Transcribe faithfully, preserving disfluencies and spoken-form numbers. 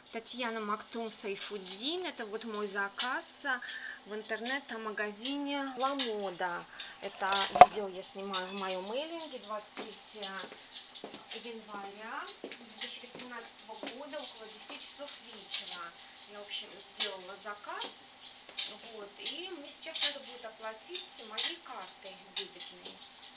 Татьяна Мактум Сайфуддин. Это вот мой заказ в интернет-магазине Ламода. Это видео я снимаю в моем мейлинге двадцать третьего января две тысячи восемнадцатого года, около десяти часов вечера. Я, в общем, сделала заказ. Вот, и мне сейчас надо будет оплатить моей картой дебетной.